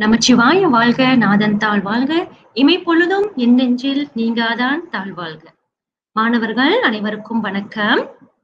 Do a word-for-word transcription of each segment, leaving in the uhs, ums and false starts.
நமச்சிவாய வாழ்க, நாதன் தாழ் வாழ்க, இமைப்பொழுதும் என் நெஞ்சில் நீங்காதான் தாழ் வாழ்க. மாணவர்கள் அனைவருக்கும் வணக்கம்.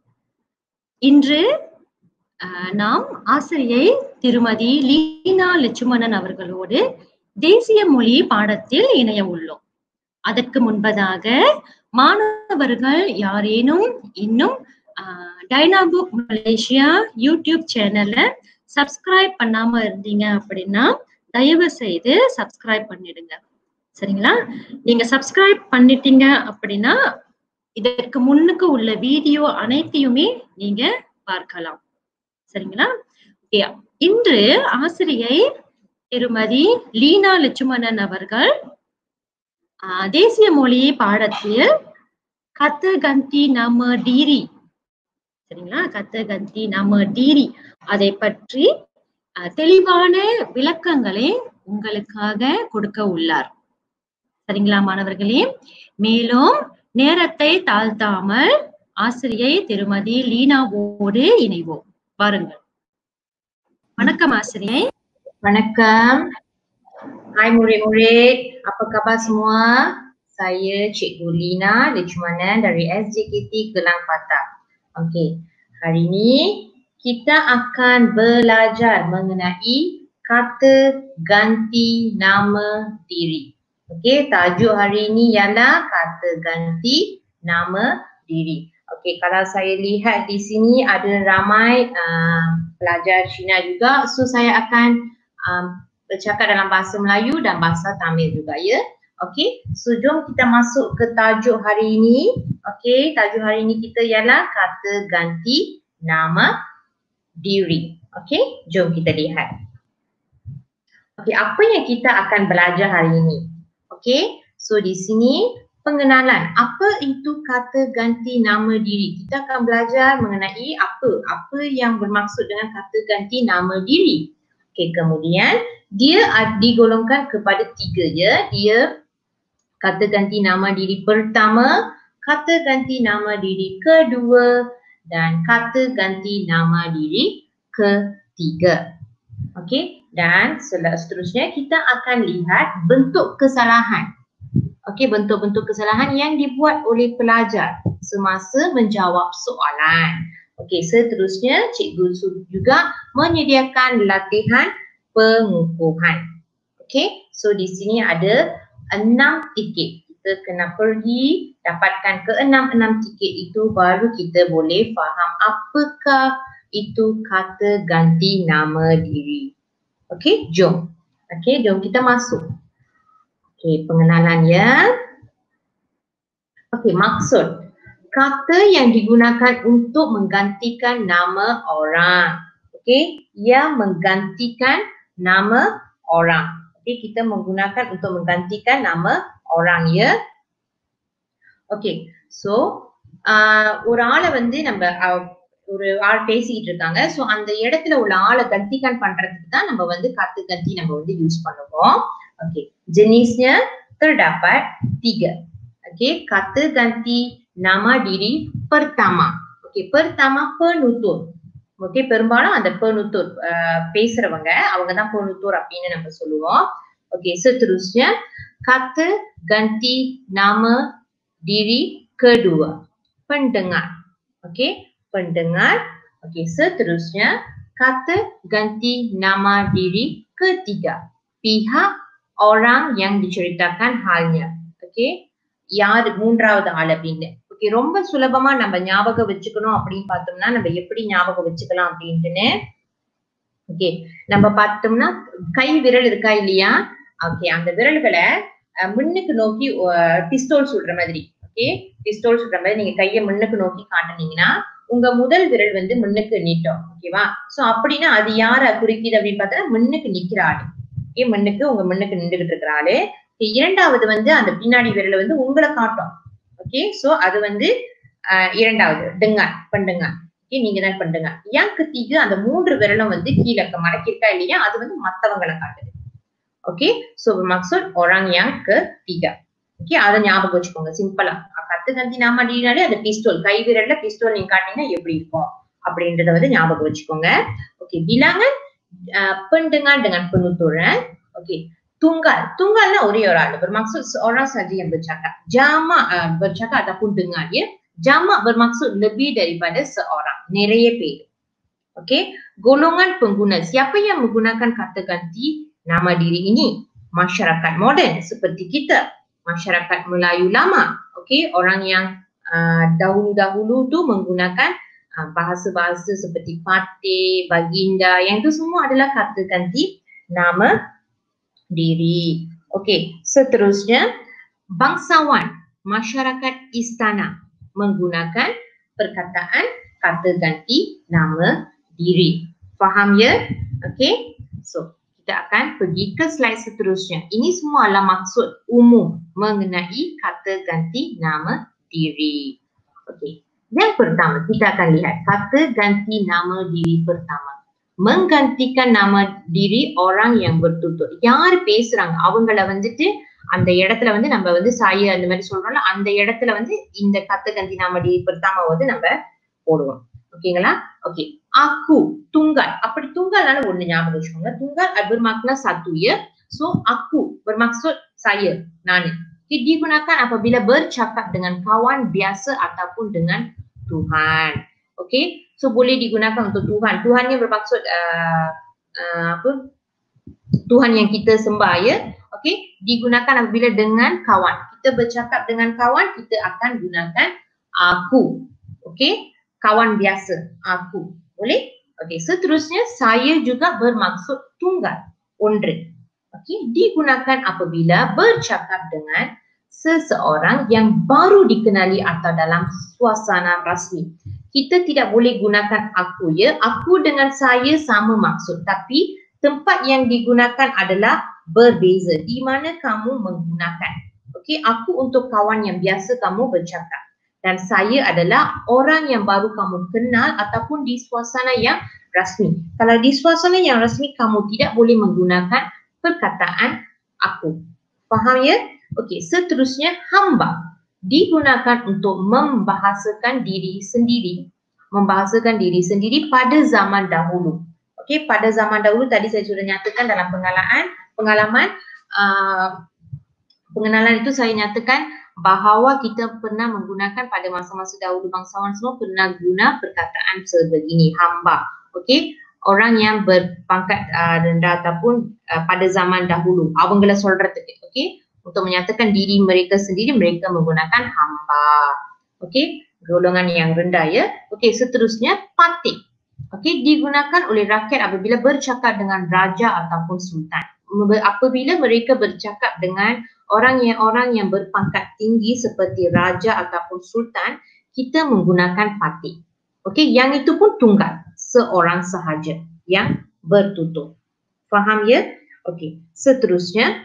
இன்று அஹ், நாம் ஆசிரியை திருமதி லீனா லட்சுமணன் அவர்களோடு தேசிய மொழி பாடத்தில் இணைய உள்ளோம். அதற்கு முன்பதாக மாணவர்கள் யாரேனும் இன்னும் டைனாபுக் மலேசியா யூடியூப் சேனலை சப்ஸ்கிரைப் பண்ணாம இருந்தீங்க அப்படின்னா தயவு செய்து சப்ஸ்கிரைப் பண்ணிடுங்க. சரிங்களா? நீங்க சப்ஸ்கிரைப் பண்ணிட்டீங்க அப்படின்னா இதற்கு முன்னுக்கு உள்ள வீடியோ அனைத்தையுமே நீங்க பார்க்கலாம். சரிங்களா? இன்று ஆசிரியை திருமதி லீனா லட்சுமணன் அவர்கள் ஆஹ் தேசிய மொழி பாடத்தில் கத்து கந்தி நம டீரி, சரிங்களா, கத்து கந்தி நம டீரி அதை பற்றி தெளிவான விளக்கங்களை உங்களுக்காக கொடுக்க உள்ளார். சரிங்களா மாணவர்களே? மேலும் நேரத்தை தாழ்த்தாமல் ஆசிரியை திருமதி லீனாவோடு இணைவோம். வாருங்கள். வணக்கம் ஆசிரியை. Wanakkam. Hai murid-murid, apa khabar semua? Saya Cikgu Lina Lachmanan dari S J K T Kelang Patah. Okey, hari ini kita akan belajar mengenai kata ganti nama diri. Okey, tajuk hari ini ialah kata ganti nama diri. Okey, kalau saya lihat di sini ada ramai uh, pelajar Cina juga, so saya akan um, bercakap dalam bahasa Melayu dan bahasa Tamil juga, ya. Okey, so jom kita masuk ke tajuk hari ini. Okey, tajuk hari ini kita ialah kata ganti nama diri. Okey, jom kita lihat. Okey, apa yang kita akan belajar hari ini? Okey, so di sini pengenalan. Apa itu kata ganti nama diri? Kita akan belajar mengenai apa, apa yang bermaksud dengan kata ganti nama diri. Okey, kemudian dia digolongkan kepada tiga, ya. Dia kata ganti nama diri pertama, kata ganti nama diri kedua dan kata ganti nama diri ketiga. Okey, dan seterusnya kita akan lihat bentuk kesalahan. Okey, bentuk-bentuk kesalahan yang dibuat oleh pelajar semasa menjawab soalan. Okey, seterusnya cikgu juga menyediakan latihan pengukuhan. Okey, so di sini ada enam tiket. Kita kena pergi dapatkan keenam-enam tiket itu baru kita boleh faham apakah itu kata ganti nama diri. Okey, jom. Okey, jom kita masuk. Okey, pengenalan, ya. Okey, maksud. Kata yang digunakan untuk menggantikan nama orang. Okey, yang menggantikan nama orang. Okey, kita menggunakan untuk menggantikan nama orang, ya. Okey, so uh, ஒரு ஆளை வந்து நம்ம uh, ஒரு ஆள் பேசிட்டு இருக்காங்க. ஸோ அந்த இடத்துல உள்ள ஆளை gantikan பண்றதுக்கு தான் நம்ம வந்து kata ganti நம்ம வந்து யூஸ் பண்ணுவோம். Okey, jenisnya terdapat tiga. Okey, kata ganti nama diri pertama. Okey, pertama penutur. Okey, பெரும்பாலும் அந்த penutur uh, பேசுறவங்க அவங்க தான் penutur அப்படின்னு நம்ம சொல்லுவோம். Okey, seterusnya kata ganti nama diri kedua, pendengar. Okey, pendengar. Okey, seterusnya kata ganti nama diri ketiga, pihak orang yang diceritakan halnya. Okey, யார் மூன்றாவது ஆள் அப்படின்னு. ஓகே, ரொம்ப சுலபமா நம்ம ஞாபகம் வச்சுக்கணும் அப்படின்னு பார்த்தோம்னா நம்ம எப்படி ஞாபகம் வச்சுக்கலாம் அப்படின்ட்டுன்னு. ஓகே, நம்ம பார்த்தோம்னா கை விரல் இருக்கா இல்லையா? ஓகே, அந்த விரல்களை முன்னுக்கு நோக்கி பிஸ்டோல் சுடுற மாதிரி. ஓகே, பிஸ்டோல் சுடுற மாதிரி நீங்க கையை முன்னுக்கு நோக்கி காட்டினீங்கன்னா உங்க முதல் விரல் வந்து முன்னுக்கு நீட்டும். ஓகேவா? சோ அப்படின்னா அது யார குறிக்குது அப்படின்னு பார்த்தா முன்னுக்கு நிக்கிற ஆளு. ஓகே, முன்னுக்கு உங்க முன்னுக்கு நின்றுகிட்டு இருக்கிற ஆளு. இரண்டாவது வந்து அந்த பின்னாடி விரல வந்து உங்களை காட்டும். ஓகே, சோ அது வந்து அஹ் இரண்டாவது dengar, pendengar. ஓகே, நீங்க தான் பண்ணுங்க. yang ketiga அந்த மூன்று விரலும் வந்து கீழே மடக்கி இருக்கா இல்லையா, அது வந்து மத்தவங்களை காட்டுது. Okay, so bermaksud orang yang ketiga. Okay, அதை ஞாபகம் வச்சுக்கோங்க சிம்பிளா. கத்து கந்தி நாம அடினாலே அந்த பிஸ்டோல், கை விரல்ல பிஸ்டோல் நீங்க காட்டினீங்கன்னா எப்படி இருக்கும் அப்படின்றத வந்து ஞாபகம் வச்சுக்கோங்க. Okay, bilangan uh, pendengar dengan penuturan. Okey. Tunggal. Tunggallah ஒரே ஒரு ஆள். Bermaksud seorang saja yang bercakap. Jamak uh, bercakap ataupun dengar ya. Jamak bermaksud lebih daripada seorang. நிறைய பேர். Okey. Golongan pengguna. Siapa yang menggunakan kata ganti nama diri ini? Masyarakat moden seperti kita. Masyarakat Melayu lama. Okey. Orang yang uh, dahulu-dahulu tu menggunakan uh, bahasa-bahasa seperti patih, baginda. Yang itu semua adalah kata ganti nama diri. Okey, seterusnya bangsawan, masyarakat istana menggunakan perkataan kata ganti nama diri. Faham ya? Okey. So, kita akan pergi ke slide seterusnya. Ini semua adalah maksud umum mengenai kata ganti nama diri. Okey. Yang pertama, kita akan lihat kata ganti nama diri pertama. Menggantikan nama diri orang yang bertutur. யார் பேசுறாங்க அவங்கள வந்துட்டு அந்த இடத்துல வந்து நம்ம வந்து சாய அந்த மாதிரி சொல்றோம்ல, அந்த இடத்துல வந்து இந்த கத்து கந்தி நாம டி pertama வந்து நம்ம போடுவோம். ஓகேங்களா? ஓகே. aku tunggal. அப்படி tunggalனால ஒண்ணு ஞாபகம் வச்சுக்கோங்க. tunggal bermakna satu ya. So aku bermaksud saya, நான். Digunakan apabila bercakap dengan kawan biasa ataupun dengan Tuhan. Okey. So boleh digunakan untuk Tuhan. Tuhan yang bermaksud uh, uh, apa? Tuhan yang kita sembah ya. Okey. Digunakan apabila dengan kawan. Kita bercakap dengan kawan, kita akan gunakan aku. Okey. Kawan biasa. Aku. Boleh? Okey. Seterusnya saya juga bermaksud tunggal. Ondre. Okey. Digunakan apabila bercakap dengan seseorang yang baru dikenali atau dalam suasana rasmi. Kita tidak boleh gunakan aku ya. Aku dengan saya sama maksud. Tapi tempat yang digunakan adalah berbeza. Di mana kamu menggunakan. Okey, aku untuk kawan yang biasa kamu bercakap. Dan saya adalah orang yang baru kamu kenal ataupun di suasana yang rasmi. Kalau di suasana yang rasmi kamu tidak boleh menggunakan perkataan aku. Faham ya? Okey, seterusnya hamba. Digunakan untuk membahasakan diri sendiri. Membahasakan diri sendiri pada zaman dahulu. Okey, pada zaman dahulu tadi saya sudah nyatakan dalam pengalaman, pengalaman uh, pengenalan itu saya nyatakan bahawa kita pernah menggunakan pada masa-masa dahulu bangsawan semua pernah guna perkataan sebegini, hamba. Okey, orang yang berpangkat uh, rendah ataupun uh, pada zaman dahulu. Avangala solradhukku, okey. Untuk menyatakan diri mereka sendiri, mereka menggunakan hamba. Okey, golongan yang rendah ya. Okey, seterusnya patih. Okey, digunakan oleh rakyat apabila bercakap dengan raja ataupun sultan. Apabila mereka bercakap dengan orang yang orang yang berpangkat tinggi seperti raja ataupun sultan, kita menggunakan patih. Okey, yang itu pun tunggal, seorang sahaja yang bertutur. Faham ya? Okey, seterusnya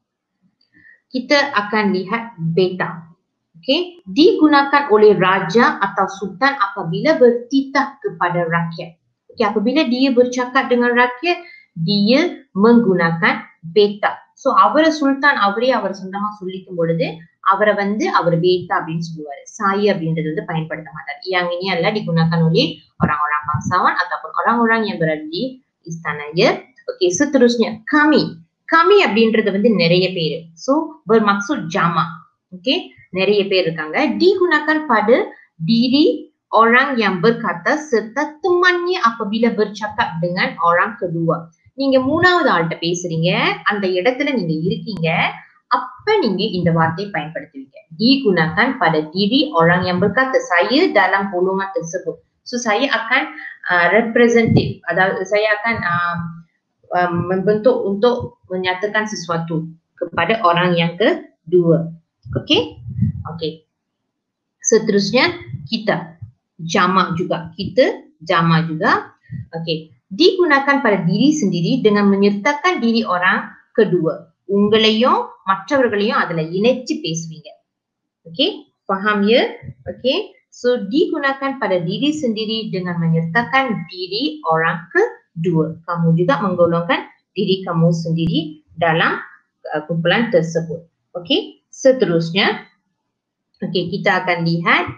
kita akan lihat beta. Okey, digunakan oleh raja atau sultan apabila bertitah kepada rakyat. Okey, apabila dia bercakap dengan rakyat, dia menggunakan beta. So அவர சுல்தான் அவரே அவர் சொந்தமா சொல்லிக்கும் பொழுது அவரை வந்து அவர் beta அப்படின்னு சொல்லுவாரு. Saya அப்படின்றது வந்து பயன்படுத்த மாட்டார். Yang ini adalah digunakan oleh orang-orang bangsawan ataupun orang-orang yang berada di istana ya. Okey, seterusnya kami. Kami அப்படின்றது வந்து நிறைய பேர். So bermaksud jamak. Okey, நிறைய பேர் இருக்காங்க. Digunakan pada diri orang yang berkata serta temannya apabila bercakap dengan orang kedua. நீங்க மூணாவது ஆள்கிட்ட பேசுறீங்க, அந்த இடத்துல நீங்க இருக்கீங்க, அப்ப நீங்க இந்த வார்த்தையை பயன்படுத்துவீங்க. Digunakan pada diri orang yang berkata, saya dalam golongan tersebut. So saya akan uh, representative, atau saya akan uh, uh, membentuk untuk menyatakan sesuatu kepada orang yang kedua. Okey? Okey. Seterusnya kita jamak juga. Kita jamak juga. Okey. Digunakan pada diri sendiri dengan menyertakan diri orang kedua. Unggalayum, மற்றவர்களையும் அதுல இணைச்சு பேசுவீங்க. Okey? Faham ya? Okey? So digunakan pada diri sendiri dengan menyertakan diri orang kedua. Kamu juga menggolongkan diri kamu sendiri dalam uh, kumpulan tersebut. Okey? Seterusnya, okey, kita akan lihat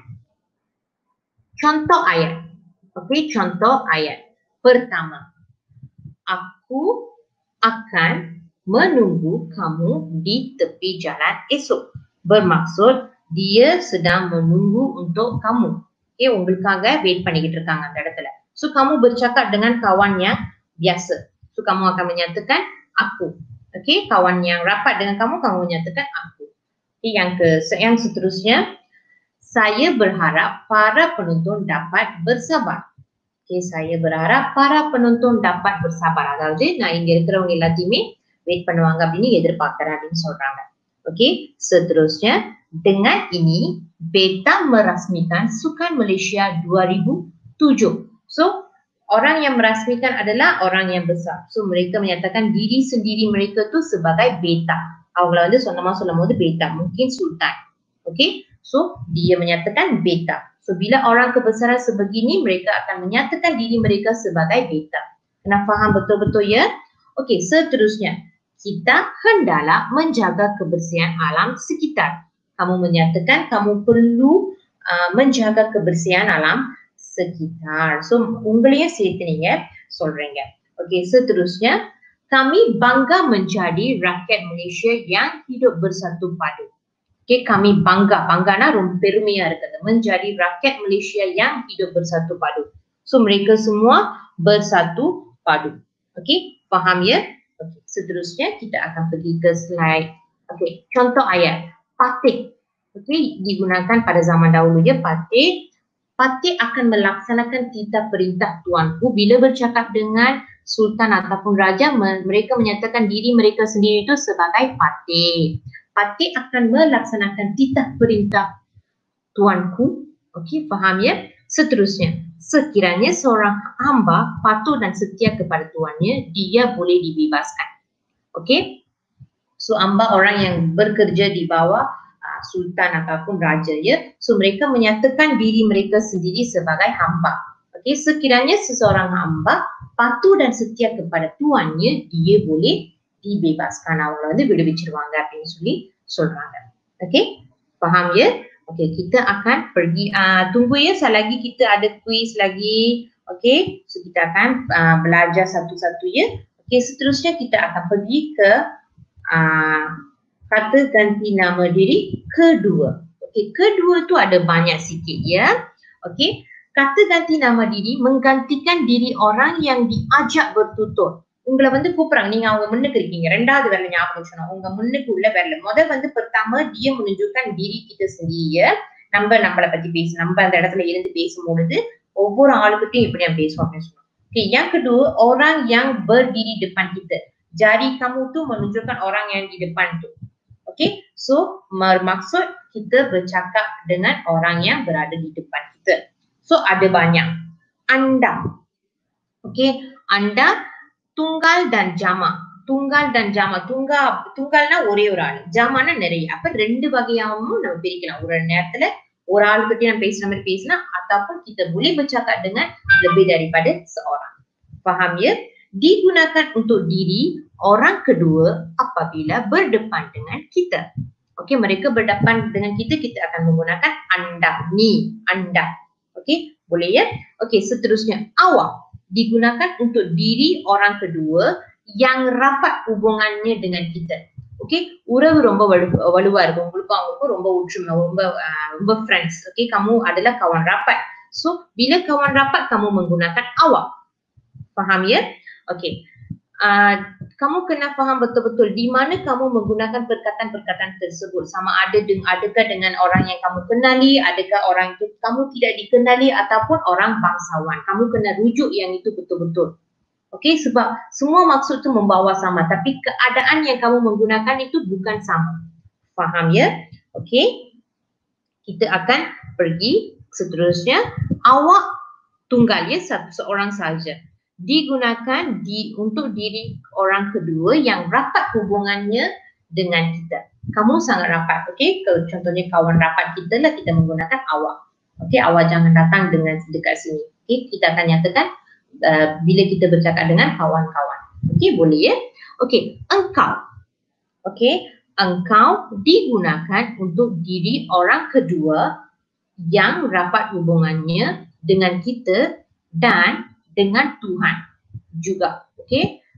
contoh ayat. Okey, contoh ayat. Pertama, aku akan menunggu kamu di tepi jalan esok. Bermaksud dia sedang menunggu untuk kamu. Okay, உங்களுக்காக wait பண்ணிக்கிட்டு இருக்காங்க அந்த இடத்துல. So kamu bercakap dengan kawan yang biasa. So kamu akan menyatakan aku. Okay, kawan yang rapat dengan kamu, kamu menyatakan aku. Okay, yang ke yang seterusnya, saya berharap para penonton dapat bersabar. Okay, saya berharap para penonton dapat bersabar. அதாவது நான் இங்க இருக்கிறவங்க எல்லாத்தையுமே வெயிட் பண்ணுவாங்க அப்படின்னு எதிர்பார்க்கிறேன் அப்படின்னு சொல்றாங்க. Okay, seterusnya, dengan ini Beta merasmikan Sukan Malaysia dua ribu tujuh. So orang yang merasmikan adalah orang yang besar. So mereka menyatakan diri sendiri mereka tu sebagai Beta. அவங்கள வந்து சொந்தமா சொல்லும் போது Beta, mungkin Sultan. Okay, so dia menyatakan Beta. So bila orang kebesaran sebegini, mereka akan menyatakan diri mereka sebagai Beta. Kena faham betul-betul ya? Okay, seterusnya, kita hendaklah menjaga kebersihan alam sekitar. Kamu menyatakan kamu perlu uh, menjaga kebersihan alam sekitar. So உங்களையும் சேர்த்து நீங்க சொல்றீங்க. Okay, seterusnya, kami bangga menjadi rakyat Malaysia yang hidup bersatu padu. Okay, kami bangga, banggana ரொம்ப பெருமையா இருக்குது. Menjadi rakyat Malaysia yang hidup bersatu padu. So mereka semua bersatu padu. Okay, faham ya? Okay, seterusnya kita akan pergi ke slide. Okay, contoh ayat. Patih. Okay, digunakan pada zaman dahulu ya, patih. Patih akan melaksanakan titah perintah tuanku. Bila bercakap dengan sultan ataupun raja, mereka menyatakan diri mereka sendiri itu sebagai patih. Patih akan melaksanakan titah perintah tuanku. Okey, faham ya? Seterusnya, sekiranya seorang hamba patuh dan setia kepada tuannya, dia boleh dibebaskan. Okey? So hamba orang yang bekerja di bawah uh, sultan ataupun raja ya. So mereka menyatakan diri mereka sendiri sebagai hamba. Okey, sekiranya seseorang hamba patuh dan setia kepada tuannya, dia boleh dibebaskan. அவங்களை வந்து விடுவிச்சிருவாங்க அப்படின்னு சொல்லி சொல்றாங்க. Okay, faham ya? Okay, kita akan pergi, uh, tunggu ya, sekali lagi kita ada quiz lagi. Okay, so kita akan uh, belajar satu-satu ya. Okay, seterusnya kita akan pergi ke uh, kata ganti nama diri kedua. Okay, kedua tu ada banyak sikit ya. Okay, kata ganti nama diri menggantikan diri orang yang diajak bertutur. உங்களை வந்து கூப்பிடுறாங்க, நீங்க அவங்க முன்னுக்கு இருக்கீங்க, ரெண்டாவது வேலை ஞாபகம் வச்சுக்கணும், உங்க முன்னுக்கு உள்ள வேலை முதல் வந்து pertama dia menunjukkan diri kita sendiri. நம்ம நம்மளை பத்தி பேச, நம்ம அந்த இடத்துல இருந்து பேசும்பொழுது ஒவ்வொரு ஆளுக்கிட்டையும் இப்படி நான் பேசுவோம் அப்படின்னு சொல்லுவோம். Okay, yang kedua, orang yang berdiri depan kita. Jari kamu tu menunjukkan orang yang di depan tu. Okay, so bermaksud kita bercakap dengan orang yang berada di depan kita. So ada banyak. Anda. Okay, anda tunggal dan jama. Tunggal dan jama. Tunggal, tunggalனா ஒரே ஒரு ஆள், ஜாமானா நிறைய. அப்ப ரெண்டு வகையாவும் நம்ம பிரிக்கலாம். ஒரு நேரத்துல ஒரு ஆள் பத்தி நம்ம பேசுற மாதிரி பேசலாம், ataupun kita boleh bercakap dengan lebih daripada seorang. Faham ya? Digunakan untuk diri orang kedua apabila berdepan dengan kita. Okey, mereka berdepan dengan kita, kita akan menggunakan anda, ni, anda. Okey, boleh ya? Okey, seterusnya awak. Digunakan untuk diri orang kedua yang rapat hubungannya dengan kita. Okay, உறவு ரொம்ப வலு வலுவா இருக்கும், உங்களுக்கும் அவங்களுக்கும் ரொம்ப ஒற்றுமை, ரொம்ப ரொம்ப friends. Okay, kamu adalah kawan rapat. So bila kawan rapat kamu menggunakan awak. Faham ya? Okay, uh, kamu kena faham betul-betul di mana kamu menggunakan perkataan-perkataan tersebut. Sama ada dengan adakah dengan orang yang kamu kenali, adakah orang itu kamu tidak dikenali, ataupun orang bangsawan. Kamu kena rujuk yang itu betul-betul. Okey, sebab semua maksud tu membawa sama, tapi keadaan yang kamu menggunakan itu bukan sama. Faham ya? Okey, kita akan pergi seterusnya. Awak tunggal ya, satu seorang sahaja. Digunakan di untuk diri orang kedua yang rapat hubungannya dengan kita. Kamu sangat rapat, okey? Contohnya kawan rapat kita lah, kita menggunakan awak. Okey, awak jangan datang dengan dekat sini. Okey, kita akan nyatakan uh, bila kita bercakap dengan kawan-kawan. Okey, boleh ya? Okey, engkau. Okey, engkau digunakan untuk diri orang kedua yang rapat hubungannya dengan kita dan dengan Tuhan juga. Okey,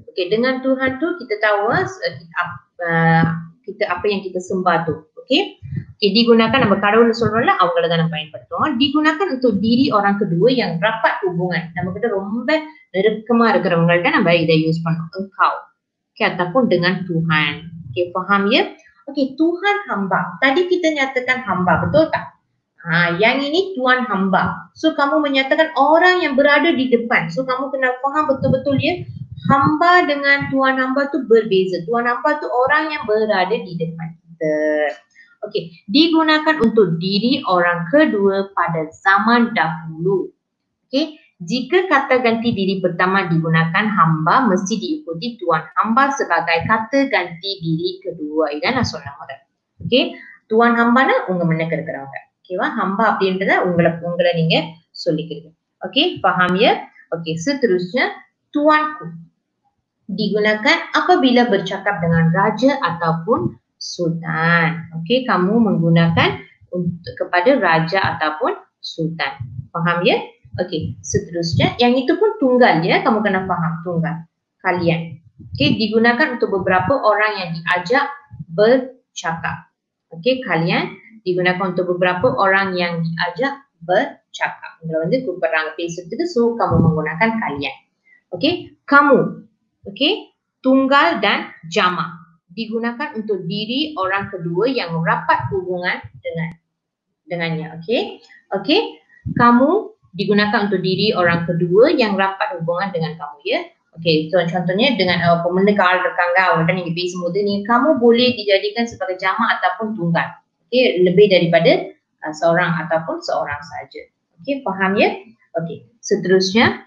Okey, dengan Tuhan tu kita tahu uh, uh, kita apa yang kita sembah tu. Okey. Okay, digunakan நம்ம கடவுள் சொல்றோம்ல அவங்கள தான் நம்ம பயன்படுத்துவோம். digunakan untuk diri orang kedua yang rapat hubungan. நம்ம கிட்ட ரொம்ப நெருக்கமா இருக்கிறவங்கள்ட்ட நம்ம இதை யூஸ் பண்ணோம். Engkau. Okay, ataupun dengan Tuhan. Okay, faham ya? Okay, Tuhan hamba. Tadi kita nyatakan hamba, betul tak? Ha, yang ini Tuhan hamba. So kamu menyatakan orang yang berada di depan. So kamu kena faham betul-betul ya. Hamba dengan Tuhan hamba tu berbeza. Tuhan hamba tu orang yang berada di depan kita. Okey, digunakan untuk diri orang kedua pada zaman dahulu. Okey, jika kata ganti diri pertama digunakan hamba mesti diikuti tuan hamba sebagai kata ganti diri kedua. இதான் நான் சொன்ன முறை. Okey, tuan hambana உங்க முன்னுக்கு இருக்கிறவங்க. ஓகேவா? hamba அப்படின்றத உங்களை உங்களை நீங்க சொல்லிக்கிறீங்க. Okey, faham ya? Okey, seterusnya tuanku digunakan apabila bercakap dengan raja ataupun sultan. Okey, kamu menggunakan untuk kepada raja ataupun sultan. Faham ya? Okey, seterusnya yang itu pun tunggal ya, kamu kena faham tunggal. Kalian. Okey, digunakan untuk beberapa orang yang diajak bercakap. Okey, kalian digunakan untuk beberapa orang yang diajak bercakap. Kalau வந்து கூப்பிடுறாங்க பேசுறதுக்கு, so kamu menggunakan kalian. Okey, kamu. Okey, tunggal dan jamak. Digunakan untuk diri orang kedua yang rapat hubungan dengan dengannya. Okey. Okey. Kamu digunakan untuk diri orang kedua yang rapat hubungan dengan kamu ya. Okey, so, contohnya dengan uh, pemendekat ஆள் இருக்காங்க அவங்கள்ட்ட நீங்க பேசும்போது நீங்க kamu boleh dijadikan sebagai jamak ataupun tunggal. Okey, lebih daripada uh, seorang ataupun seorang saja. Okey, faham ya? Okey, seterusnya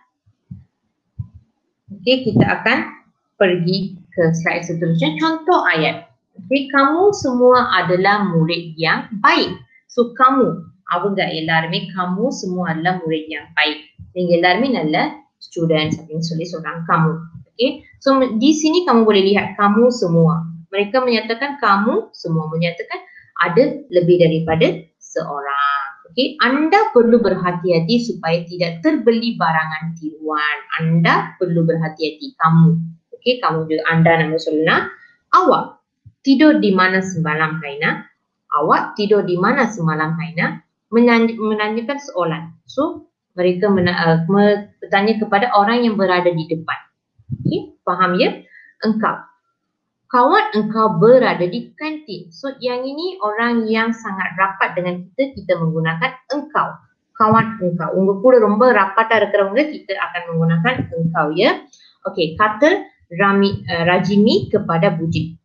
okey, kita akan pergi ke slide seterusnya, contoh ayat. Okay, kamu semua adalah murid yang baik. So kamu, அவங்க எல்லாருமே kamu semua adalah murid yang baik. நீங்க எல்லாருமே நல்ல students அப்படின்னு சொல்லி சொல்றாங்க kamu. Okay, so di sini kamu boleh lihat kamu semua. Mereka menyatakan kamu semua, menyatakan ada lebih daripada seorang. Okay, anda perlu berhati-hati supaya tidak terbeli barangan tiruan. Anda perlu berhati-hati, kamu. Okay, kamu juga anda nama சொல்லலாம். Awak tidur di mana semalam Haina? Awak tidur di mana semalam Haina? Menanyakan soalan. So mereka uh, bertanya kepada orang yang berada di depan. Okay, faham ya? Engkau. Kawan engkau berada di kantin. So yang ini orang yang sangat rapat dengan kita, kita menggunakan engkau. Kawan engkau. Unga கூட ரொம்ப rapat இருக்கிறவங்க kita akan menggunakan engkau ya. Okay, kata Rami, uh, Rajimi kepada Budi.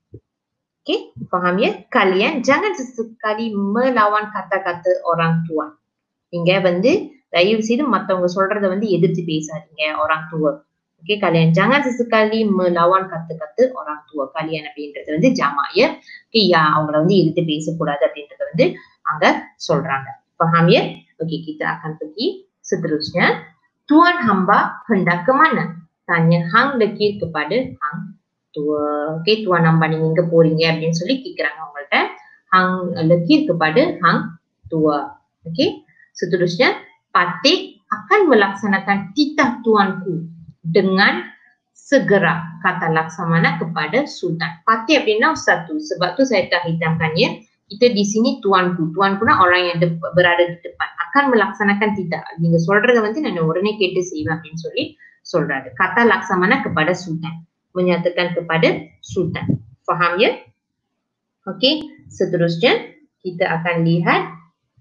Okay, faham ya? Kalian jangan sesekali melawan kata-kata orang tua. Iங்க வந்து தயவு செய்து மத்தவங்க சொல்றத வந்து எதிர்த்து பேசாதீங்க orang tua. Okay, kalian jangan sesekali melawan kata-kata orang tua. Kalian அப்படின்றது வந்து jamak ya. Okay, ya அவங்கள வந்து எதிர்த்து பேசக்கூடாது அப்படின்றத வந்து அங்க சொல்றாங்க. Faham ya? Okay, kita akan pergi seterusnya. Tuan hamba hendak ke mana? Tanya hang lekir kepada hang tua. Okay, tuan hamba நீங்க எங்க போறீங்க அப்படின்னு சொல்லி கேக்குறாங்க அவங்கள்ட்ட. Hang lekir kepada hang tua. Okay, seterusnya Patik akan melaksanakan titah tuanku dengan segera, kata Laksamana kepada Sultan. Patik அப்படின்னா satu, sebab tu saya tak hitamkan ya. Kita di sini tuanku, tuankuனா orang yang berada di depan akan melaksanakan titah. நீங்க சொல்றத வந்து நான் உடனே கேட்டு செய்வேன் அப்படின்னு சொல்லி சொல்றாரு. Kata Laksamana kepada Sultan, menyatakan kepada Sultan. Faham ya? Okey, seterusnya kita akan lihat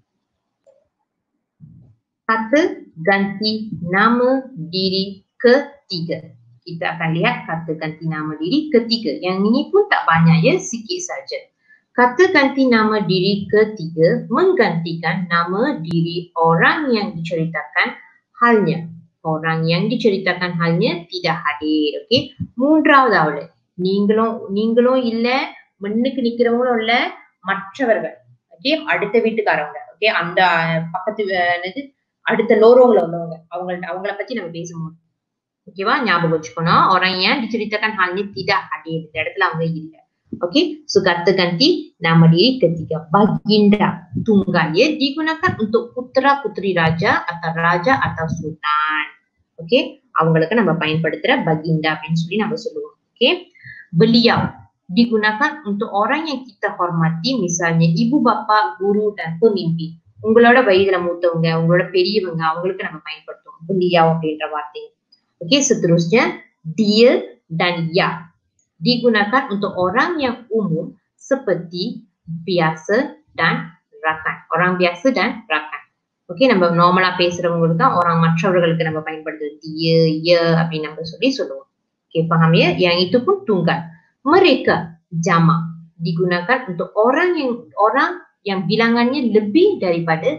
kata ganti nama diri ketiga. Kita akan lihat kata ganti nama diri ketiga. Yang ini pun tak banyak ya, sikit saja. Kata ganti nama diri ketiga menggantikan nama diri orang yang diceritakan halnya. Orang yang diceritakan halnya tidak hadir. Okey, மூன்றாவது நீங்களும் நீங்களும் இல்ல, முன்னுக்கு நிக்கிறவங்களும் இல்ல, மற்றவர்கள். ஓகே, அடுத்த வீட்டுக்காரங்க. ஓகே, அந்த பக்கத்து என்னது அடுத்த லோரோல உள்ளவங்க, அவங்க அவங்கள பத்தி நம்ம பேசணும். ஓகேவா? ஞாபகம் வச்சுக்கணும். orang yang diceritakan halnya tidak hadir. இந்த இடத்துல அவங்க இல்ல. Okey, so kata ganti nama diri ketiga. Baginda tunggal ya, digunakan untuk putra putri raja atau raja atau sultan. Okey, அவங்களுக்கு நம்ம பயன்படுத்துற baginda அப்படின்னு சொல்லி நம்ம சொல்லுவோம். Okey. Beliau digunakan untuk orang yang kita hormati, misalnya ibu bapa, guru dan pemimpin. உங்களோட வயதுல மூத்தவங்க, உங்களோட பெரியவங்க, அவங்களுக்கு நம்ம பயன்படுத்துவோம் beliau அப்படின்ற வார்த்தை. Okey, seterusnya dia dan ya digunakan untuk orang yang umum seperti biasa dan rakan. Orang biasa dan rakan. Okey, நம்ம நார்மலா பேசுறவங்களுக்கு தான் orang மற்றவர்களுக்கு நம்ம பயன்படுத்துறது dia, ya அப்படின்னு நம்ம சொல்லி சொல்லுவோம். Okey, faham ya? Yang itu pun tunggal. Mereka jamak digunakan untuk orang yang orang yang bilangannya lebih daripada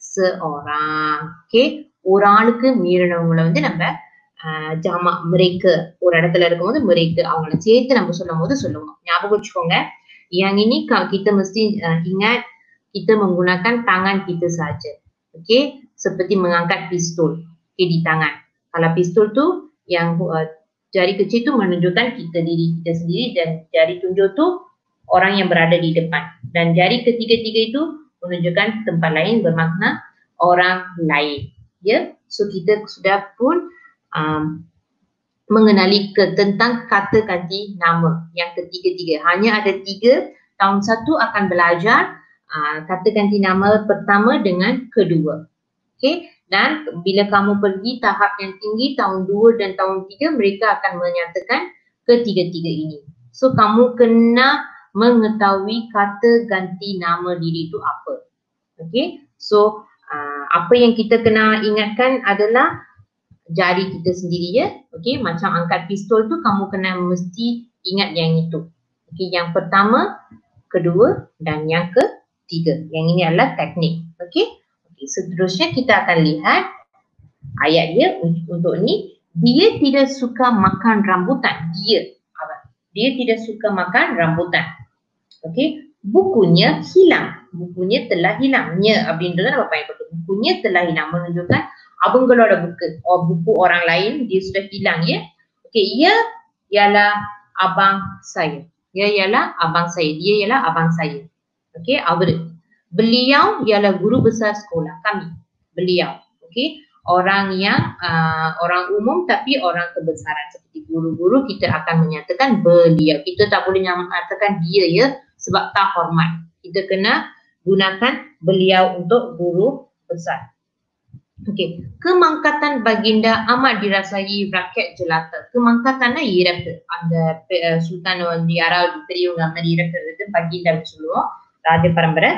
seorang. Okey, ஒரு ஆளுக்கு மீறினவங்களை வந்து நம்ம uh, ஜாமா mereka ஒரு இடத்துல இருக்கும்போது mereka அவங்கள சேர்த்து நம்ம சொல்லும் போது சொல்லுவோம். ஞாபகம் வச்சுக்கோங்க, yang ini kita mesti uh, ingat kita menggunakan tangan kita saja. Okey, seperti mengangkat pistol. Okey, di tangan. Kalau pistol tu yang uh, jari kecil tu menunjukkan kita diri kita sendiri dan jari tunjuk tu orang yang berada di depan. Dan jari ketiga-tiga itu menunjukkan tempat lain, bermakna orang lain. Ya, so kita sudah pun um, mengenali ke tentang kata ganti nama yang ketiga-tiga. Hanya ada tiga. Tahun satu akan belajar uh, kata ganti nama pertama dengan kedua. Okey, dan bila kamu pergi tahap yang tinggi tahun dua dan tahun tiga, mereka akan menyatakan ketiga-tiga ini. So kamu kena mengetahui kata ganti nama diri itu apa. Okey, so uh, apa yang kita kena ingatkan adalah jari kita sendiri ya. Okey, macam angkat pistol tu kamu kena mesti ingat yang itu. Okey, yang pertama, kedua dan yang ketiga. Yang ini adalah teknik. Okey. Okey, seterusnya kita akan lihat ayat dia untuk ni. Dia tidak suka makan rambutan. Dia dia tidak suka makan rambutan. Okey, bukunya hilang. Bukunya telah hilang. Nya அப்படின்றது நம்ம பயன்படுத்தும். Bukunya telah hilang menunjukkan அவங்களோட buku, oh, buku orang lain dia sudah hilang ya. Okey, ia ialah abang saya. Ia ialah abang saya. Dia ialah abang saya. Okey, அவரு. Beliau ialah guru besar sekolah kami. Beliau. Okey, orang yang uh, orang umum tapi orang kebesaran seperti guru-guru kita akan menyatakan beliau. Kita tak boleh menyatakan dia ya sebab tak hormat. Kita kena gunakan beliau untuk guru besar. Okey, kemangkatan baginda amat dirasai rakyat jelata. Kemangkatannya இறப்பு. அந்த சுல்தான் வந்து யாராவது பெரியவங்க மாதிரி இறக்குறது baginda சொல்லுவோம். ராஜ பரம்பரை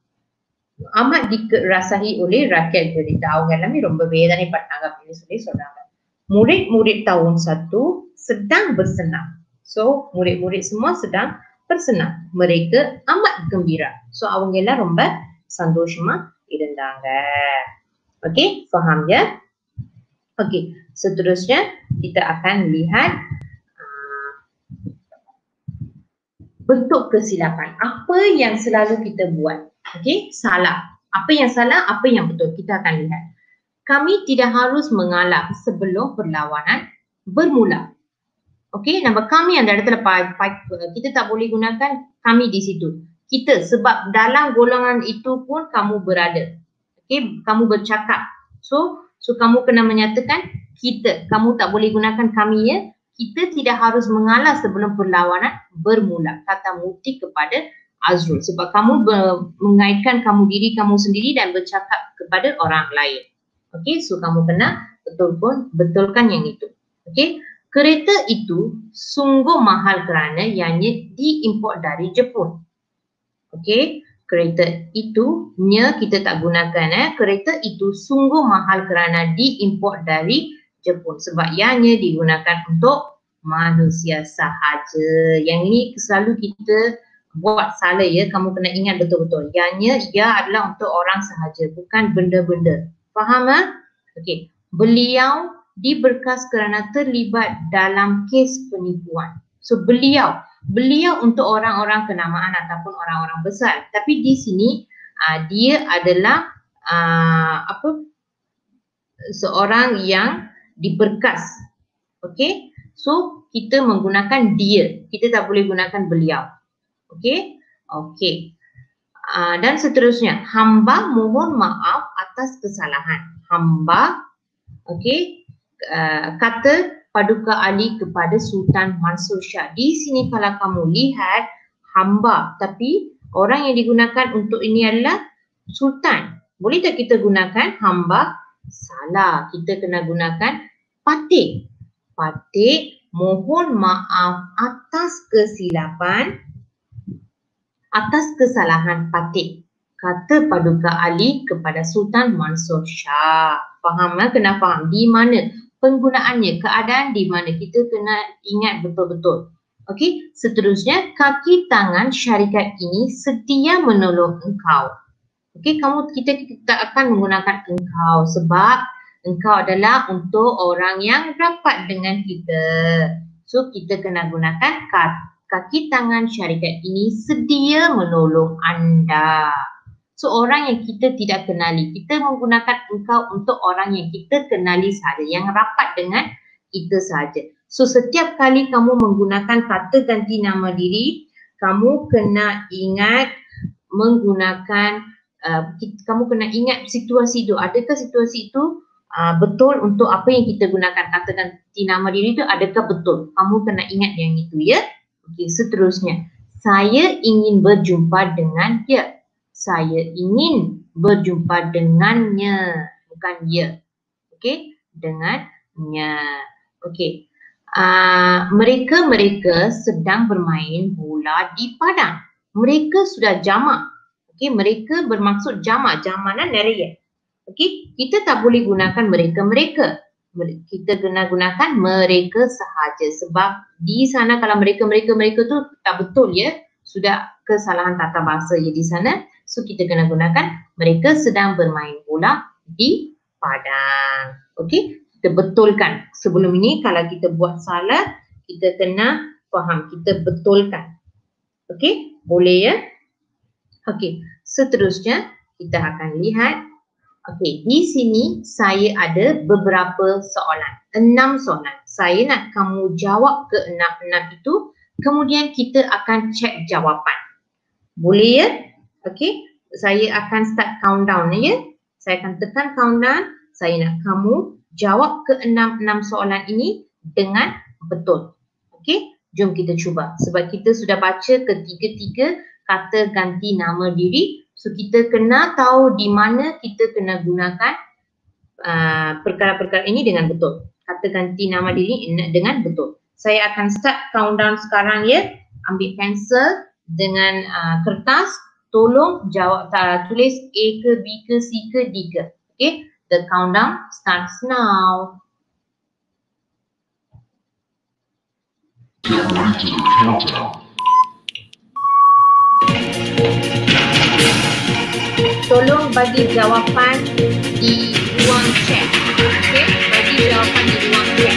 amat dirasai oleh rakyat jelata. அவங்க எல்லாமே ரொம்ப வேதனைப்பட்டாங்க அப்படின்னு சொல்லி சொல்றாங்க. Murid-murid tahun satu sedang bersenang. So, murid-murid semua sedang bersenang. Mereka amat gembira. So, அவங்க எல்லாம் ரொம்ப சந்தோஷமா இருந்தாங்க. Okey, faham ya? Okey, seterusnya kita akan lihat uh, bentuk kesilapan. Apa yang selalu kita buat? Okey, salah. Apa yang salah, apa yang betul? Kita akan lihat. Kami tidak harus mengalah sebelum perlawanan bermula. Okey, nama kami அந்த இடத்துல kita tak boleh gunakan kami di situ. Kita, sebab dalam golongan itu pun kamu berada. Okey, kamu bercakap. So, so kamu kena menyatakan kita. Kamu tak boleh gunakan kami ya. Kita tidak harus mengalah sebelum perlawanan bermula. Kata Mufti kepada Azrul. Sebab kamu mengaitkan kamu diri kamu sendiri dan bercakap kepada orang lain. Okey, so kamu kena betul pun betulkan yang itu. Okey, kereta itu sungguh mahal kerana ianya diimport dari Jepun. Okey, kereta itu nya kita tak gunakan eh. Kereta itu sungguh mahal kerana diimport dari Jepun. Sebab ianya digunakan untuk manusia sahaja. Yang ini selalu kita buat salah ya. Kamu kena ingat betul-betul. Ianya ia adalah untuk orang sahaja, bukan benda-benda. Faham ah? Okey. Beliau diberkas kerana terlibat dalam kes penipuan. So beliau, beliau untuk orang-orang kenamaan ataupun orang-orang besar. Tapi di sini uh, dia adalah uh, apa? Seorang yang diberkas. Okey. So kita menggunakan dia. Kita tak boleh gunakan beliau. Okey. Okey. Uh, dan seterusnya, hamba mohon maaf atas kesalahan. Hamba, okey, uh, kata Paduka Ali kepada Sultan Mansur Shah. Di sini kalau kamu lihat hamba, tapi orang yang digunakan untuk ini adalah Sultan. Boleh tak kita gunakan hamba? Salah, kita kena gunakan Patik. Patik, mohon maaf atas kesilapan, atas kesalahan Patik, kata Paduka Ali kepada Sultan Mansur Shah. Faham lah? Kena faham di mana penggunaannya, keadaan di mana, kita kena ingat betul-betul. Okey, seterusnya kaki tangan syarikat ini setia menolong engkau. Okey, kamu kita kita akan menggunakan engkau sebab engkau adalah untuk orang yang rapat dengan kita. So kita kena gunakan kaki tangan syarikat ini sedia menolong anda. So orang yang kita tidak kenali, kita menggunakan engkau untuk orang yang kita kenali sahaja, yang rapat dengan kita sahaja. So setiap kali kamu menggunakan kata ganti nama diri, kamu kena ingat menggunakan, uh, kamu kena ingat situasi itu. Adakah situasi itu uh, betul untuk apa yang kita gunakan kata ganti nama diri itu, adakah betul? Kamu kena ingat yang itu ya. Okey, seterusnya. Saya ingin berjumpa dengan dia. Saya ingin berjumpa dengannya, bukan dia. Okey, dengannya. Okey. Uh, mereka-mereka sedang bermain bola di padang. Mereka sudah jamak. Okey, mereka bermaksud jamak, jamanan nariyah. Okey, kita tak boleh gunakan mereka-mereka. Kita kena gunakan mereka sahaja sebab di sana kalau mereka-mereka-mereka tu tak betul ya. Sudah kesalahan tata bahasa ya di sana. So kita kena gunakan mereka sedang bermain bola di padang. Okey, kita betulkan. Sebelum ini kalau kita buat salah, kita kena faham, kita betulkan. Okey, boleh ya? Okey, seterusnya kita akan lihat. Okey, di sini saya ada beberapa soalan. Enam soalan. Saya nak kamu jawab ke enam-enam itu. Kemudian kita akan cek jawapan. Boleh ya? Okey, saya akan start countdown ya. Saya akan tekan countdown. Saya nak kamu jawab ke enam-enam soalan ini dengan betul. Okey, jom kita cuba. Sebab kita sudah baca ketiga-tiga kata ganti nama diri. So kita kena tahu di mana kita kena gunakan uh, perkara-perkara ini dengan betul. Kata ganti nama diri dengan betul. Saya akan start countdown sekarang ya. Ambil pensel dengan uh, kertas. Tolong jawab, uh, tulis A ke B ke C ke D ke. Okay, the countdown starts now. Get ready to the countdown. Tolong bagi jawapan di ruang chat. Okay, bagi jawapan di ruang chat.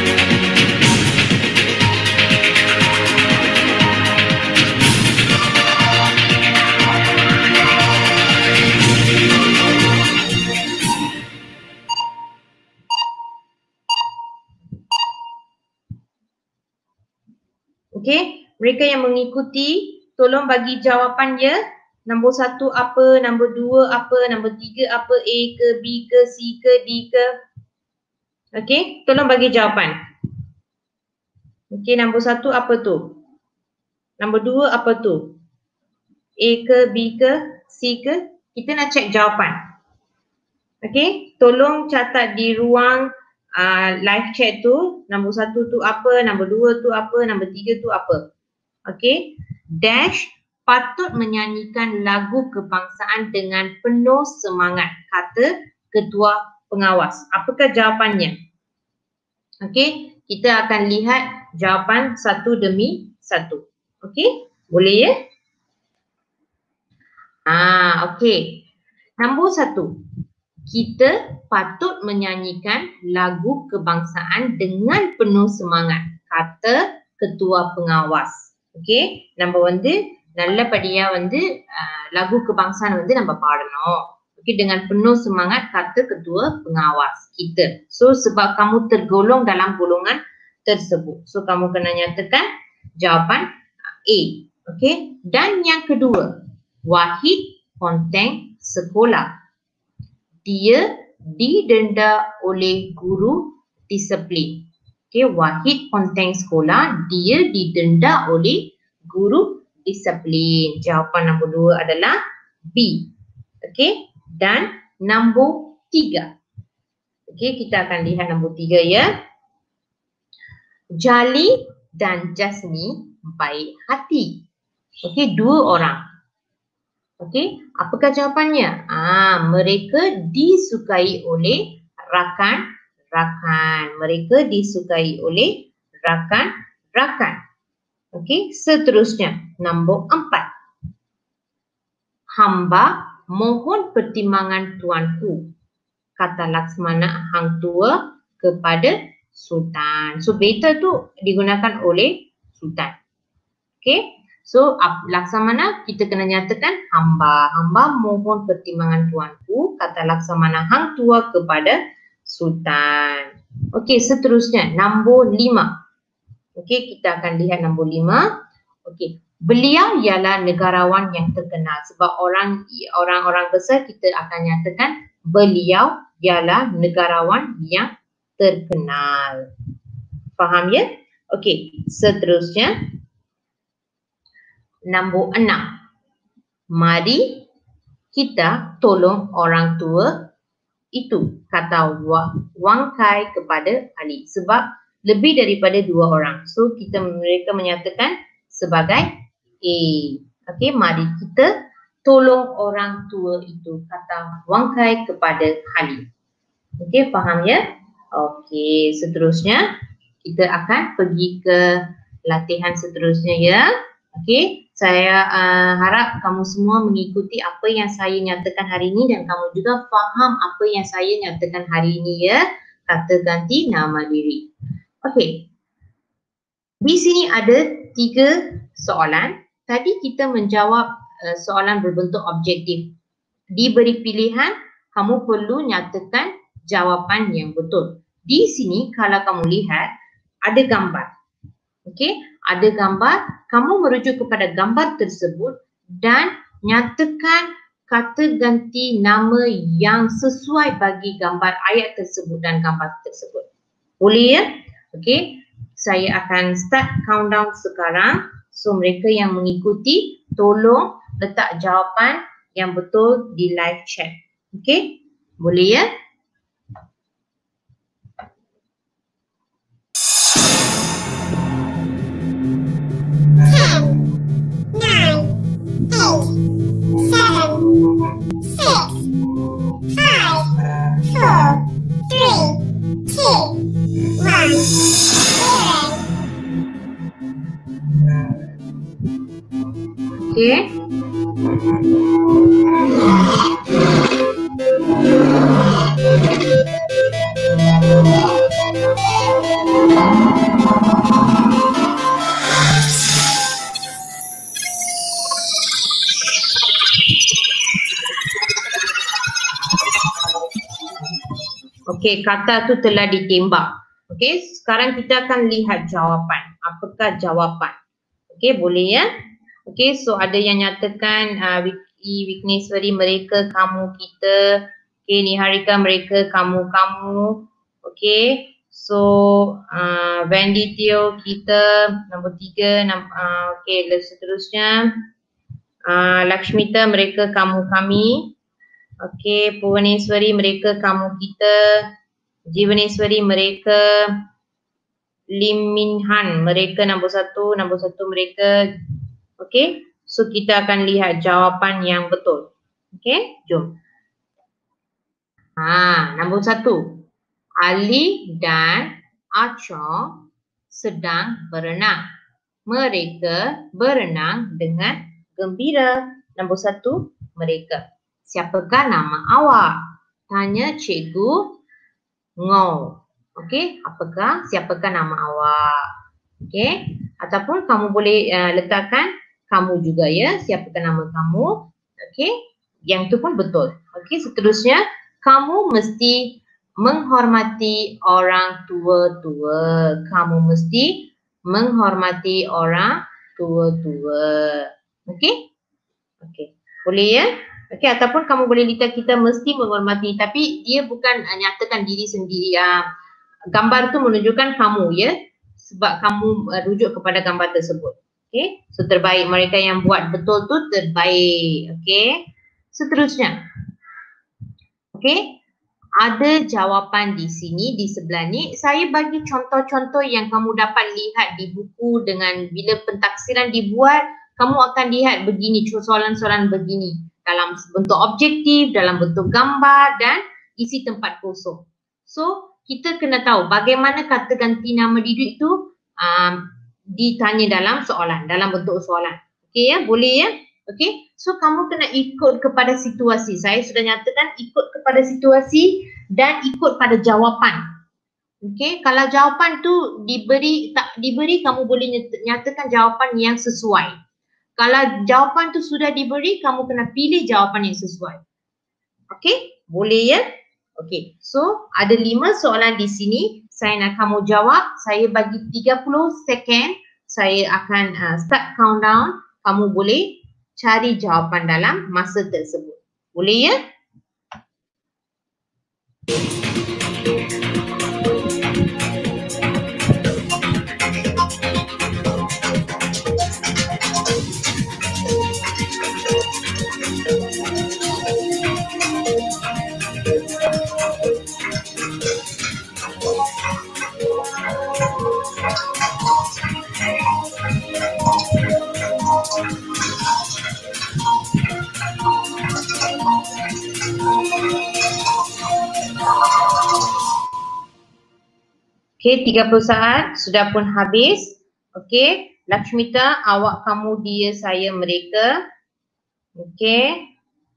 Okey, mereka yang mengikuti tolong bagi jawapan ya. Nombor satu apa, nombor dua apa, nombor tiga apa, A ke, B ke, C ke, D ke. Okey, tolong bagi jawapan. Okey, nombor satu apa tu? Nombor dua apa tu? A ke, B ke, C ke? Kita nak cek jawapan. Okey, tolong catat di ruang uh, live chat tu. Nombor satu tu apa, nombor dua tu apa, nombor tiga tu apa. Okey, dash patut menyanyikan lagu kebangsaan dengan penuh semangat, kata ketua pengawas. Apakah jawapannya? Okey, kita akan lihat jawapan satu demi satu. Okey, boleh ya? Ah, okey. Nombor satu, kita patut menyanyikan lagu kebangsaan dengan penuh semangat, kata ketua pengawas. Okey, nombor வந்து நல்லபடியா வந்து uh, lagu kebangsaan வந்து நம்ம பாடணும். Okey, dengan penuh semangat, kata ketua pengawas kita. So sebab kamu tergolong dalam golongan tersebut. So kamu kena nyatakan jawapan A. Okey, dan yang kedua, Wahid Ponteng sekolah. Dia didenda oleh guru disiplin. Okey, Wahid ponteng sekolah, dia didenda oleh guru disiplin. Jawapan nombor dua adalah B. Okey, dan nombor tiga. Okey, kita akan lihat nombor tiga ya. Jali dan Jasmi baik hati. Okey, dua orang. Okey, apakah jawapannya? Ah, mereka disukai oleh rakan-rakan. Mereka disukai oleh rakan-rakan. Okey, seterusnya nombor empat. Hamba mohon pertimbangan tuanku, kata Laksmana hang tua kepada Sultan. So beta tu digunakan oleh Sultan. Okey. So Laksamana kita kena nyatakan hamba. Hamba mohon pertimbangan tuanku, kata Laksamana hang tua kepada Sultan. Okey, seterusnya nombor lima. Okey, kita akan lihat nombor lima. Okey, beliau ialah negarawan yang terkenal. Sebab orang orang-orang besar kita akan nyatakan beliau ialah negarawan yang terkenal. Faham ya? Okey, seterusnya nombor enam. Mari kita tolong orang tua itu, kata Wang Kai kepada Ali. Sebab lebih daripada dua orang. So kita mereka menyatakan sebagai A. Okey, mari kita tolong orang tua itu, kata Wang Kai kepada Ali. Okey, faham ya? Okey, seterusnya kita akan pergi ke latihan seterusnya ya. Okey, saya uh, harap kamu semua mengikuti apa yang saya nyatakan hari ini dan kamu juga faham apa yang saya nyatakan hari ini ya. Kata ganti nama diri. Okey, di sini ada tiga soalan. Tadi kita menjawab uh, soalan berbentuk objektif. Diberi pilihan, kamu perlu nyatakan jawapan yang betul. Di sini kalau kamu lihat ada gambar. Okey, ada gambar, kamu merujuk kepada gambar tersebut dan nyatakan kata ganti nama yang sesuai bagi gambar ayat tersebut dan gambar tersebut. Boleh ya? Okey, saya akan start countdown sekarang. So mereka yang mengikuti, tolong letak jawapan yang betul di live chat. Okey, boleh ya? Okay. Okey, kata tu telah ditembak. Okey, sekarang kita akan lihat jawapan. Apakah jawapan? Okey, boleh ya? Okey, so ada yang nyatakan uh, Wiki, Wikneswari mereka, kamu, kita. Okey, Niharika mereka, kamu, kamu. Okey, so uh, Wendy Teo, kita. Nombor tiga. Uh, Okey, seterusnya. Uh, Lakshmita mereka, kamu, kami. Okey, Purwaneswari mereka, kamu, kita. Jivaneswari mereka. Lim Min Han mereka nombor satu, nombor satu mereka. Okey, so kita akan lihat jawapan yang betul. Okey, jom. Ha, nombor satu. Ali dan Acha sedang berenang. Mereka berenang dengan gembira. Nombor satu, mereka. Siapakah nama awak? Tanya Cikgu Ngau. Okey, apakah, siapakah nama awak? Okey, ataupun kamu boleh uh, letakkan kamu juga ya, siapakah nama kamu? Okey, yang itu pun betul. Okey, seterusnya kamu mesti menghormati orang tua-tua. Kamu mesti menghormati orang tua-tua. Okey? Okey, boleh ya? Okey, ataupun kamu boleh letak kita mesti menghormati, tapi dia bukan uh, nyatakan diri sendiri. Uh, gambar tu menunjukkan kamu ya, sebab kamu uh, rujuk kepada gambar tersebut. Okay, so terbaik, mereka yang buat betul tu terbaik. Okay, seterusnya. Okay, ada jawapan di sini, di sebelah ni. Saya bagi contoh-contoh yang kamu dapat lihat di buku dengan bila pentaksiran dibuat, kamu akan lihat begini, soalan-soalan begini. Dalam bentuk objektif, dalam bentuk gambar dan isi tempat kosong. So, kita kena tahu bagaimana kata ganti nama diri itu um, ditanya dalam soalan, dalam bentuk soalan. Okey ya, boleh ya? Okey, so kamu kena ikut kepada situasi. Saya sudah nyatakan ikut kepada situasi dan ikut pada jawapan. Okey, kalau jawapan tu diberi tak diberi, kamu boleh nyatakan jawapan yang sesuai. Kalau jawapan tu sudah diberi, kamu kena pilih jawapan yang sesuai. Okey, boleh ya? Okey, so ada lima soalan di sini. Saya nak kamu jawab. Saya bagi tiga puluh second. Saya akan uh, start countdown. Kamu boleh cari jawapan dalam masa tersebut. Boleh ya? Okey, tiga puluh saat sudah pun habis. Okey, Lakshmita, awak, kamu, dia, saya, mereka. Okey.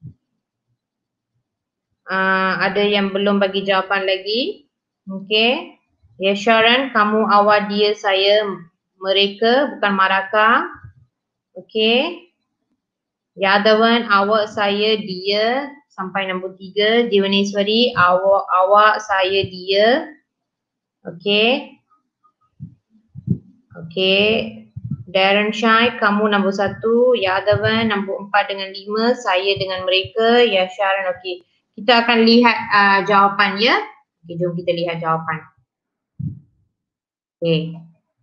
Uh, ada yang belum bagi jawapan lagi. Okey. Ya, Sharon, kamu, awak, dia, saya, mereka, bukan Maraka. Okey. Ya, Adawan, awak, saya, dia, sampai nombor tiga. Jiwaneswari, awak, awak, saya, dia. Okey. Okey. Darren Shai, kamu nombor satu. Ya Adawan, nombor empat dengan lima. Saya dengan mereka. Ya Sharon, okey. Kita akan lihat uh, jawapan ya. Okey, jom kita lihat jawapan. Okey.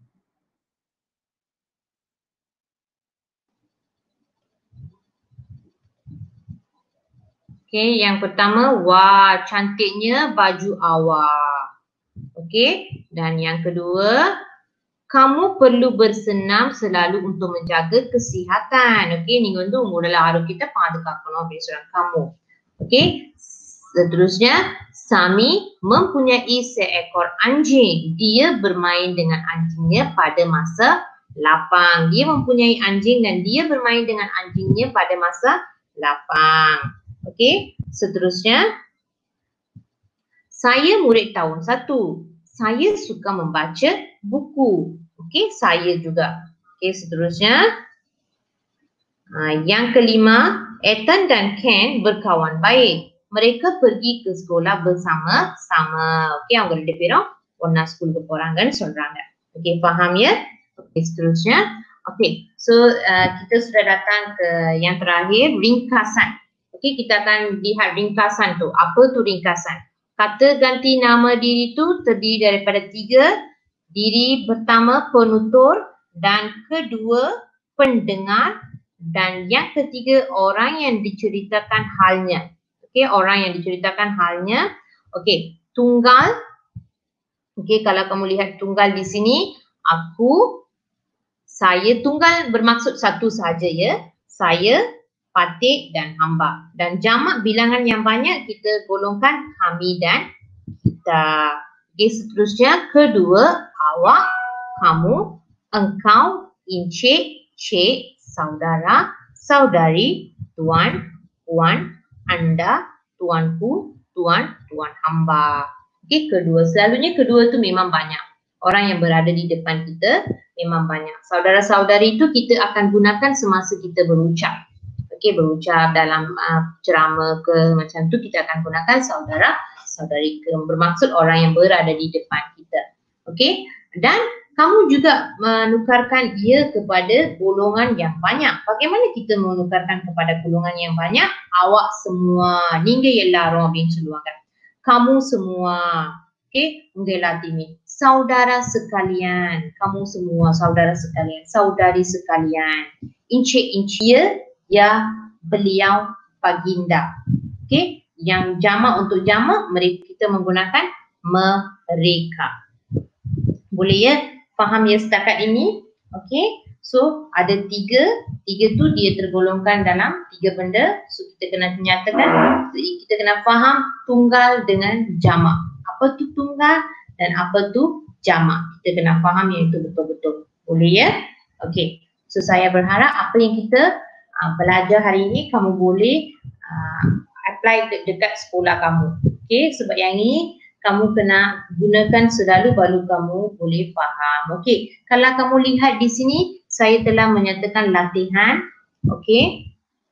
Okey, yang pertama, wah cantiknya baju awak. Okey, dan yang kedua, kamu perlu bersenam selalu untuk menjaga kesihatan. Okey, ni வந்து உங்களோட ஆரோக்கியத்தை பாதுகாக்கணும் அப்படின்னு சொல்றாங்க kamu. Okey, seterusnya, Sami mempunyai seekor anjing. Dia bermain dengan anjingnya pada masa lapang. Dia mempunyai anjing dan dia bermain dengan anjingnya pada masa lapang. Okey, seterusnya, saya murid tahun satu. Saya suka membaca buku. Okey, saya juga. Okey, seterusnya. Uh, yang kelima, Ethan dan Ken berkawan baik. Mereka pergi ke sekolah bersama-sama. Okey, அவங்க ரெண்டு பேரும் ஒண்ணா ஸ்கூலுக்கு போறாங்கன்னு சொல்றாங்க. Okey, faham ya? Okey, seterusnya. Okey, so uh, kita sudah datang ke yang terakhir, ringkasan. Okey, kita akan lihat ringkasan tu. Apa tu ringkasan? Kata ganti nama diri itu terdiri daripada tiga. Diri pertama penutur dan kedua pendengar dan yang ketiga orang yang diceritakan halnya. Okey, orang yang diceritakan halnya. Okey, tunggal. Okey, kalau kamu lihat tunggal di sini, aku, saya, tunggal bermaksud satu saja ya. Saya, Patik dan hamba. Dan jamak bilangan yang banyak kita golongkan kami dan kita. Okey, seterusnya kedua, awak, kamu, engkau, encik, cik, saudara, saudari, tuan, puan, anda, tuanku, tuan, tuan hamba. Okey, kedua. Selalunya kedua tu memang banyak. Orang yang berada di depan kita memang banyak. Saudara-saudari itu kita akan gunakan semasa kita berucap. Okey, berucap dalam uh, ceramah ke macam tu kita akan gunakan saudara, saudari ke, bermaksud orang yang berada di depan kita. Okey, dan kamu juga menukarkan ia kepada golongan yang banyak. Bagaimana kita menukarkan kepada golongan yang banyak? Awak semua, நீங்க எல்லாரும் அப்படின்னு சொல்லுவாங்க. Kamu semua. Okey, Menggelati. Saudara sekalian, kamu semua saudara sekalian, saudari sekalian. Encik-encik, ya, ya, beliau, baginda. Okey, yang jamak untuk jamak mereka kita menggunakan mereka. Boleh ya? Faham ya setakat ini? Okey. So ada tiga, tiga tu dia tergolongkan dalam tiga benda. So kita kena nyatakan, kita kena faham tunggal dengan jamak. Apa tu tunggal dan apa tu jamak. Kita kena faham yang itu betul-betul. Boleh ya? Okey. So saya berharap apa yang kita uh, belajar hari ini kamu boleh uh, apply de dekat sekolah kamu. Okey, sebab yang ini kamu kena gunakan selalu baru kamu boleh faham. Okey, kalau kamu lihat di sini saya telah menyatakan latihan. Okey.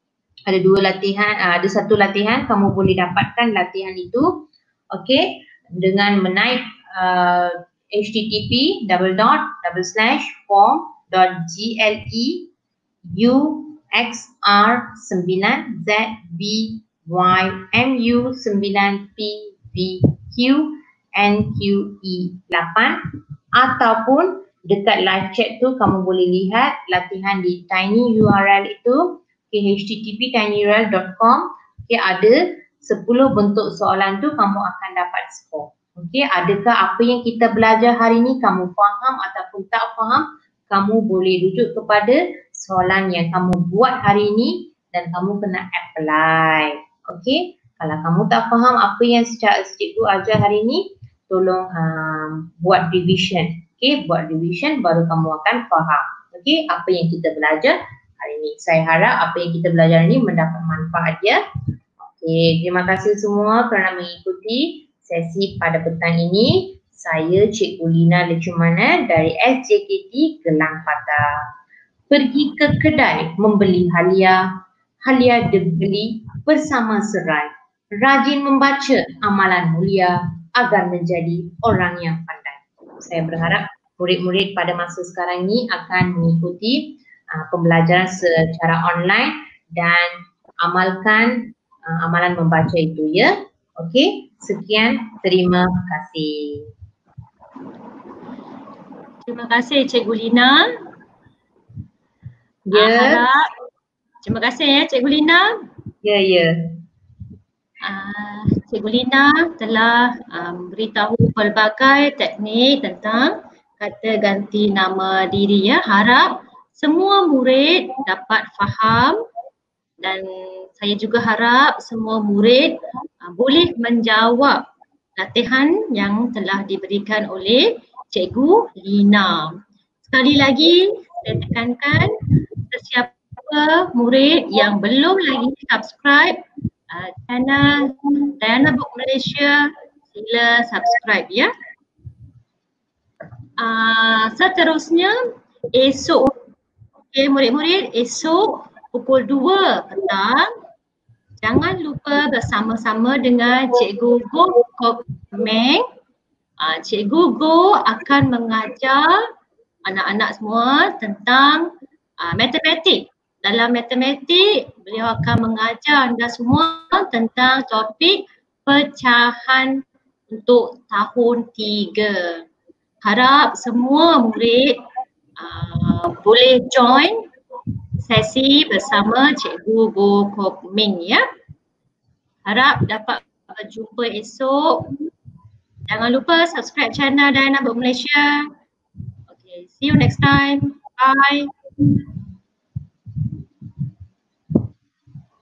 Ada dua latihan, uh, ada satu latihan kamu boleh dapatkan latihan itu. Okey, dengan menaik uh, H T T P double dot double slash form dot G L E U X R sembilan Z B Y M U sembilan P V Q N Q E lapan, ataupun dekat live chat tu kamu boleh lihat latihan di tiny U R L itu, okay, H T T P tinyurl dot com. Okay, ada sepuluh bentuk soalan tu kamu akan dapat skor. Okey, adakah apa yang kita belajar hari ni kamu faham ataupun tak faham? Kamu boleh rujuk kepada soalan yang kamu buat hari ni dan kamu kena apply. Okey, kalau kamu tak faham apa yang secara cikgu ajar hari ni, tolong um, buat revision. Okey, buat revision baru kamu akan faham. Okey, apa yang kita belajar hari ni. Saya harap apa yang kita belajar ni mendapat manfaat ya. Okey, terima kasih semua kerana mengikuti sesi pada petang ini. Saya Cikgu Lina Lecumana dari S J K T Gelang Patah. Pergi ke kedai membeli halia, halia dibeli bersama serai. Rajin membaca amalan mulia agar menjadi orang yang pandai. Saya berharap murid-murid pada masa sekarang ini akan mengikuti uh, pembelajaran secara online dan amalkan uh, amalan membaca itu ya. Okey, sekian, terima kasih. Terima kasih Cikgu Lina. Ya. Uh, harap, terima kasih ya Cikgu Lina. Ya, ya. Uh, Cikgu Lina telah um, beritahu pelbagai teknik tentang kata ganti nama diri ya. Harap semua murid dapat faham dan saya juga harap semua murid uh, boleh menjawab latihan yang telah diberikan oleh Cikgu Lina. Sekali lagi saya tekankan sesiapa murid yang belum lagi subscribe uh, channel Diana Book Malaysia, sila subscribe ya. Uh, seterusnya esok, okay, murid-murid, esok pukul dua petang jangan lupa bersama-sama dengan Cikgu Go Kok Meng. Uh, Cikgu Go akan mengajar anak-anak semua tentang uh, matematik. Dalam matematik, beliau akan mengajar anda semua tentang topik pecahan untuk tahun tiga. Harap semua murid uh, boleh join sesi bersama Cikgu Go Kok Meng ya. Harap dapat berjumpa esok. Jangan lupa subscribe channel Diana Book Malaysia. Okay, see you next time. Bye.